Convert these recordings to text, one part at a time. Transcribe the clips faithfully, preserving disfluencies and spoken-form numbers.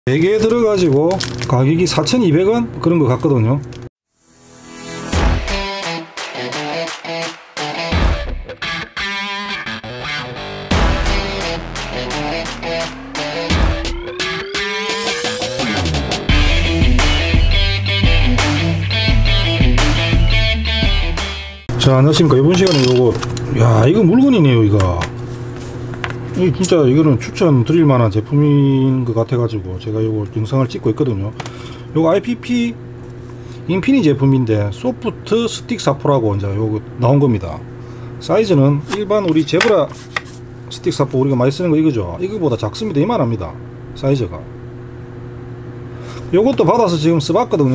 네 개 들어가지고 가격이 사천이백 원 그런 것 같거든요. 자, 안녕하십니까. 이번 시간에 요거, 야, 이거 물건이네요. 이거 이 진짜 이거는 추천 드릴 만한 제품인 것 같아 가지고 제가 요거 영상을 찍고 있거든요. 요거 아이피피 인피니 제품인데 소프트 스틱 사포라고 이제 요거 나온 겁니다. 사이즈는 일반 우리 제브라 스틱 사포 우리가 많이 쓰는 거 이거죠. 이거보다 작습니다. 이만합니다. 사이즈가. 요것도 받아서 지금 써봤거든요.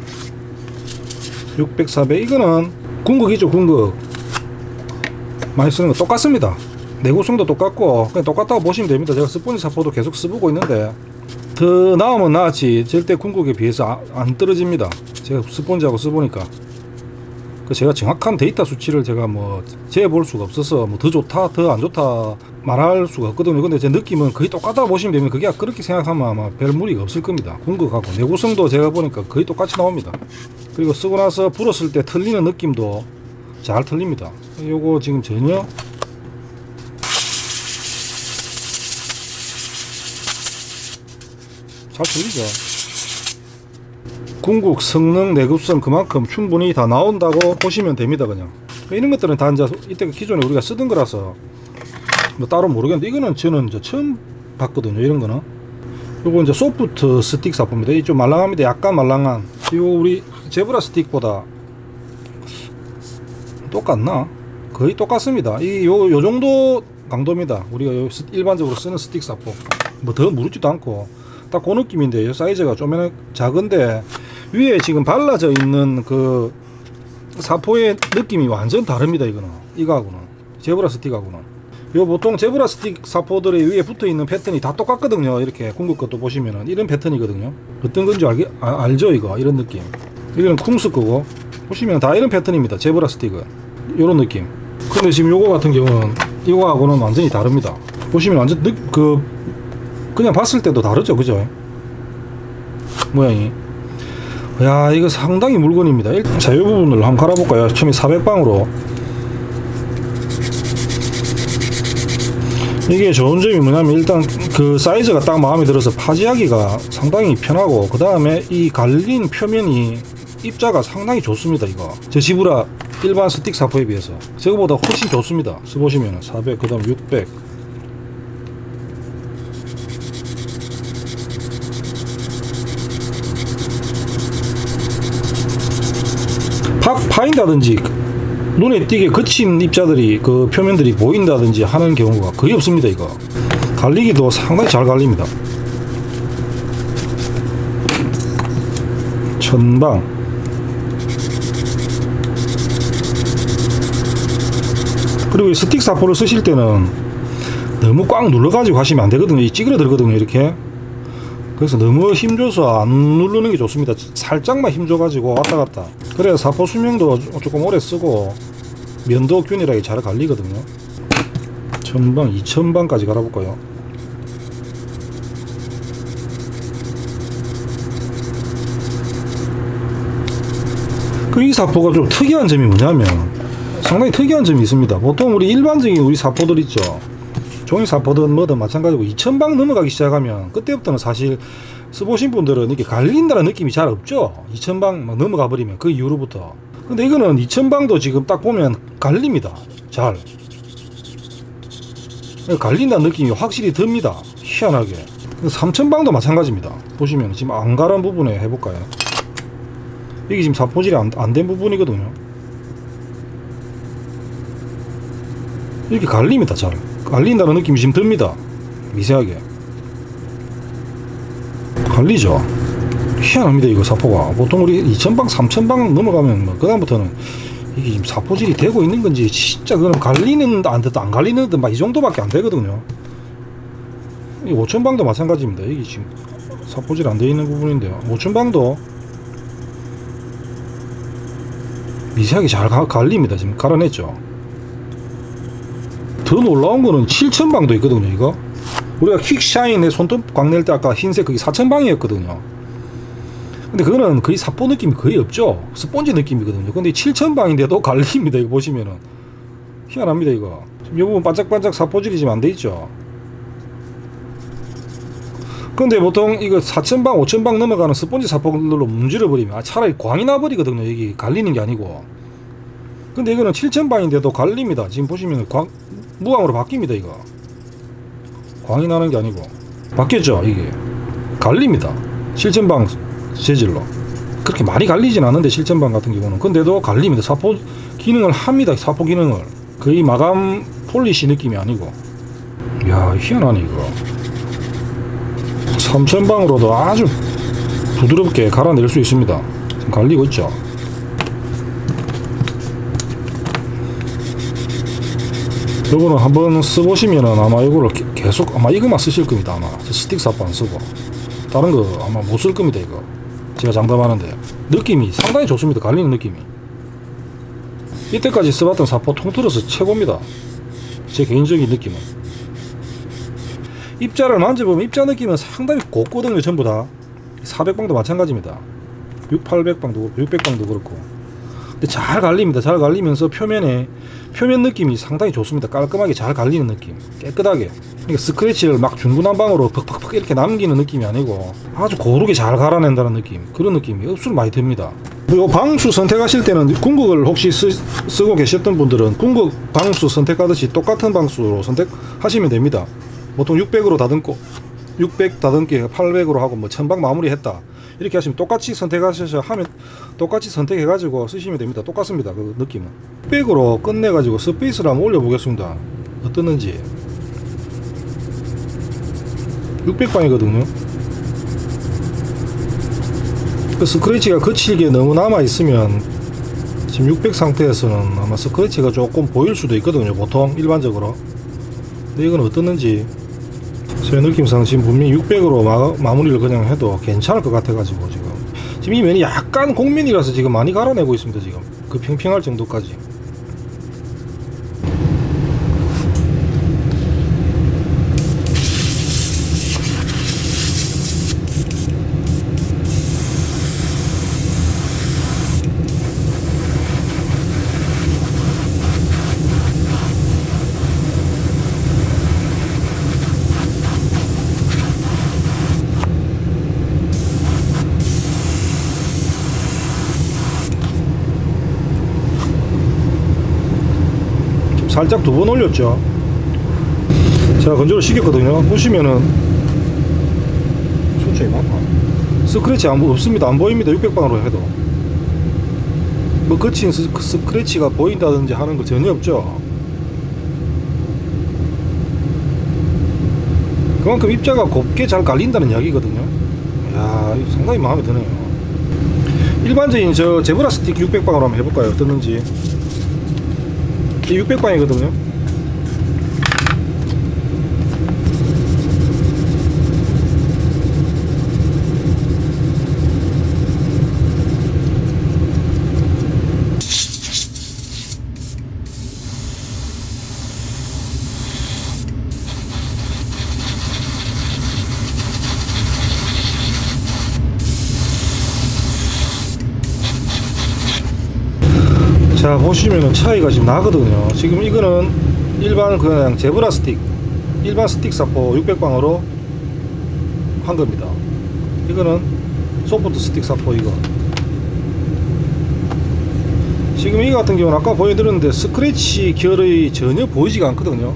육백, 사백. 이거는 궁극이죠. 궁극 많이 쓰는 거 똑같습니다. 내구성도 똑같고 그냥 똑같다고 보시면 됩니다. 제가 스폰지 사포도 계속 써보고 있는데 더 나으면 나았지 절대 궁극에 비해서 아, 안 떨어집니다. 제가 스폰지하고 써보니까 제가 정확한 데이터 수치를 제가 뭐 재볼 수가 없어서 뭐 더 좋다 더 안 좋다 말할 수가 없거든요. 근데 제 느낌은 거의 똑같다고 보시면 됩니다. 그게 그렇게 생각하면 아마 별 무리가 없을 겁니다. 궁극하고 내구성도 제가 보니까 거의 똑같이 나옵니다. 그리고 쓰고 나서 불었을 때 틀리는 느낌도 잘 틀립니다. 요거 지금 전혀 잘 틀리죠. 궁극 성능 내구성 그만큼 충분히 다 나온다고 보시면 됩니다. 그냥 이런 것들은 다 이제 이때 기존에 우리가 쓰던 거라서 뭐 따로 모르겠는데 이거는 저는 이제 처음 봤거든요. 이런 거는 요거 이제 소프트 스틱 사포입니다. 이 좀 말랑합니다. 약간 말랑한. 요 우리 제브라 스틱보다 똑같나? 거의 똑같습니다. 이 요 요 정도 강도입니다. 우리가 요 일반적으로 쓰는 스틱 사포 뭐 더 무르지도 않고 딱 그 느낌인데 요 사이즈가 좀 작은데 위에 지금 발라져 있는 그 사포의 느낌이 완전 다릅니다. 이거는 이거하고는 제브라 스틱하고는 요 보통 제브라 스틱 사포들의 위에 붙어 있는 패턴이 다 똑같거든요. 이렇게 궁극 것도 보시면은 이런 패턴이거든요. 어떤 건지 알게, 아, 알죠? 이거 이런 느낌. 이거는 쿵스 거고 보시면 다 이런 패턴입니다. 제브라 스틱은 요런 느낌. 근데 지금 요거 같은 경우는 이거하고는 완전히 다릅니다. 보시면 완전 느, 그 그냥 봤을 때도 다르죠. 그죠? 모양이. 야, 이거 상당히 물건입니다. 자, 이 부분을 한번 갈아볼까요? 처음에 사백 방으로. 이게 좋은 점이 뭐냐면 일단 그 사이즈가 딱 마음에 들어서 파지하기가 상당히 편하고 그 다음에 이 갈린 표면이 입자가 상당히 좋습니다. 이거 제 지브라 일반 스틱 사포에 비해서 저거보다 훨씬 좋습니다. 써보시면 사백 그 다음 육백 팍 파인다든지 눈에 띄게 거친 입자들이 그 표면들이 보인다든지 하는 경우가 거의 없습니다. 이거 갈리기도 상당히 잘 갈립니다. 천방 그리고 이 스틱 사포를 쓰실 때는 너무 꽉 눌러 가지고 하시면 안 되거든요. 이 찌그러들거든요. 이렇게. 그래서 너무 힘줘서 안 누르는 게 좋습니다. 살짝만 힘줘 가지고 왔다 갔다. 그래야 사포 수명도 조금 오래 쓰고 면도 균일하게 잘 갈리거든요. 천방, 이천방까지 갈아볼까요? 그 이 사포가 좀 특이한 점이 뭐냐면 상당히 특이한 점이 있습니다. 보통 우리 일반적인 우리 사포들 있죠. 종이 사포든 뭐든 마찬가지고 이천방 넘어가기 시작하면 그때부터는 사실 써보신 분들은 이렇게 갈린다는 느낌이 잘 없죠. 이천방 막 넘어가 버리면 그 이후로부터. 근데 이거는 이천방도 지금 딱 보면 갈립니다. 잘 갈린다는 느낌이 확실히 듭니다. 희한하게. 삼천방도 마찬가지입니다. 보시면 지금 안 갈은 부분에 해볼까요? 이게 지금 사포질이 안 된 부분이거든요. 이렇게 갈립니다. 잘 갈린다는 느낌이 지금 듭니다. 미세하게 갈리죠. 희한합니다. 이거 사포가 보통 우리 이천방 삼천방 넘어가면 뭐 그다음부터는 이게 지금 사포질이 되고 있는 건지 진짜 그럼 갈리는 안 됐다 안 갈리는 듯 막 이 정도밖에 안 되거든요. 이 오천방도 마찬가지입니다. 이게 지금 사포질 안 돼 있는 부분인데요. 오천방도 미세하게 잘 가, 갈립니다. 지금 갈아냈죠. 더 놀라운 거는 칠천방도 있거든요. 이거 우리가 퀵샤인의 손톱 광낼 때 아까 흰색 그게 사천 방이었거든요. 근데 그거는 거의 사포 느낌이 거의 없죠. 스폰지 느낌이거든요. 근데 칠천 방인데도 갈립니다. 이거 보시면은 희한합니다. 이거 지금 이 부분 반짝반짝 사포질이 지금 안 돼 있죠. 근데 보통 이거 사천 방 오천 방 넘어가는 스폰지 사포들로 문질러 버리면 아, 차라리 광이 나버리거든요. 여기 갈리는 게 아니고. 근데 이거는 칠천 방인데도 갈립니다. 지금 보시면 광 무광으로 바뀝니다. 이거 광이 나는 게 아니고 바뀌었죠. 이게 갈립니다. 칠천 방 재질로 그렇게 많이 갈리진 않은데 칠천 방 같은 경우는 근데도 갈립니다. 사포 기능을 합니다. 사포 기능을 거의 마감 폴리시 느낌이 아니고. 이야 희한하네 이거. 삼천 방으로도 아주 부드럽게 갈아낼 수 있습니다. 지금 갈리고 있죠. 요거는 한번 써보시면은 아마 이거를 계속 아마 이거만 쓰실 겁니다. 아마 스틱 사포 안 쓰고 다른 거 아마 못 쓸 겁니다. 이거 제가 장담하는데 느낌이 상당히 좋습니다. 갈리는 느낌이 이때까지 써봤던 사포 통틀어서 최고입니다. 제 개인적인 느낌은. 입자를 만져보면 입자 느낌은 상당히 곱거든요. 전부 다 사백 방도 마찬가지입니다. 육, 팔백 방도 그렇고 육백 방도 그렇고. 근데 잘 갈립니다. 잘 갈리면서 표면에 표면 느낌이 상당히 좋습니다. 깔끔하게 잘 갈리는 느낌, 깨끗하게. 그러니까 스크래치를 막 중구난방으로 퍽퍽퍽 이렇게 남기는 느낌이 아니고 아주 고르게 잘 갈아낸다는 느낌, 그런 느낌이 없을 많이 듭니다. 그리고 방수 선택하실 때는 궁극을 혹시 쓰, 쓰고 계셨던 분들은 궁극 방수 선택하듯이 똑같은 방수로 선택하시면 됩니다. 보통 육백으로 다듬고 육백 다듬기 팔백으로 하고 뭐 천방 마무리했다 이렇게 하시면 똑같이 선택하셔서 하면 똑같이 선택해 가지고 쓰시면 됩니다. 똑같습니다. 그 느낌은 육백으로 끝내 가지고 스페이스를 한번 올려 보겠습니다. 어떻는지. 육백 방이거든요 그 스크래치가 거칠게 너무 남아 있으면 지금 육백 상태에서는 아마 스크래치가 조금 보일 수도 있거든요. 보통 일반적으로. 근데 이건 어떻는지 제 느낌상 지금 분명히 육백으로 마, 마무리를 그냥 해도 괜찮을 것 같아 가지고 지금 지금 이 면이 약간 곡면이라서 지금 많이 갈아내고 있습니다. 지금 그 평평할 정도까지. 살짝 두 번 올렸죠. 제가 건조를 시켰거든요. 보시면은 천천히 봐봐. 스크래치 안, 없습니다. 안 보입니다. 육백 방으로 해도 뭐 거친 스, 스크래치가 보인다든지 하는 거 전혀 없죠. 그만큼 입자가 곱게 잘 갈린다는 이야기거든요. 이야, 상당히 마음에 드네요. 일반적인 저 제브라 스틱 육백 방으로 한번 해볼까요? 어떻는지. 육백 방이거든요. 자 보시면은 차이가 지금 나거든요. 지금 이거는 일반 그냥 제브라 스틱 일반 스틱 사포 육백 방으로 한 겁니다. 이거는 소프트 스틱 사포. 이거 지금 이거 같은 경우는 아까 보여드렸는데 스크래치 결이 전혀 보이지가 않거든요.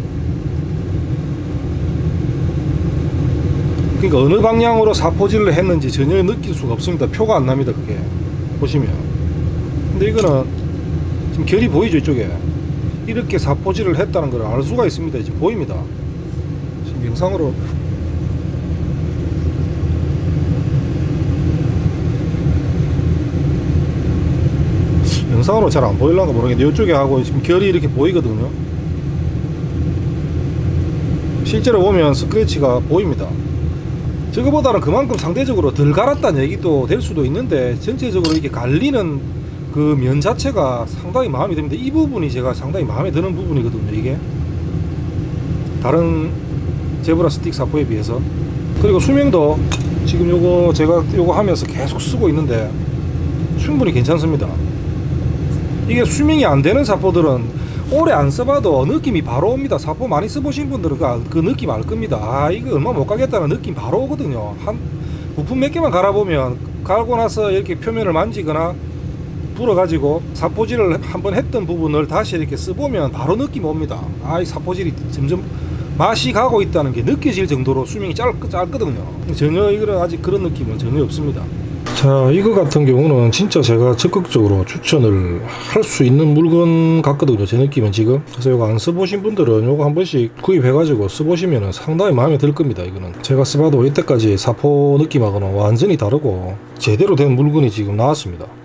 그러니까 어느 방향으로 사포질을 했는지 전혀 느낄 수가 없습니다. 표가 안 납니다. 그게 보시면. 근데 이거는 지금 결이 보이죠? 이쪽에 이렇게 사포질을 했다는 걸 알 수가 있습니다. 지금 보입니다. 지금 영상으로 영상으로 잘 안 보일란가 모르겠는데 이쪽에 하고 지금 결이 이렇게 보이거든요. 실제로 보면 스크래치가 보입니다. 저거보다는 그만큼 상대적으로 덜 갈았다는 얘기도 될 수도 있는데 전체적으로 이렇게 갈리는 그 면 자체가 상당히 마음에 듭니다. 이 부분이 제가 상당히 마음에 드는 부분이거든요. 이게 다른 제브라 스틱 사포에 비해서. 그리고 수명도 지금 요거 제가 요거 하면서 계속 쓰고 있는데 충분히 괜찮습니다. 이게 수명이 안 되는 사포들은 오래 안 써봐도 느낌이 바로 옵니다. 사포 많이 써보신 분들은 그, 그 느낌 알 겁니다. 아 이거 얼마 못 가겠다는 느낌 바로 오거든요. 한 부품 몇 개만 갈아보면 갈고 나서 이렇게 표면을 만지거나 불어가지고 사포질을 한번 했던 부분을 다시 이렇게 써보면 바로 느낌 옵니다. 아 이 사포질이 점점 맛이 가고 있다는 게 느껴질 정도로 수명이 짧, 짧거든요. 전혀 이거는 아직 그런 느낌은 전혀 없습니다. 자, 이거 같은 경우는 진짜 제가 적극적으로 추천을 할 수 있는 물건 같거든요. 제 느낌은 지금. 그래서 이거 안 써보신 분들은 이거 한 번씩 구입해가지고 써보시면 상당히 마음에 들 겁니다. 이거는 제가 써봐도 이때까지 사포 느낌하고는 완전히 다르고 제대로 된 물건이 지금 나왔습니다.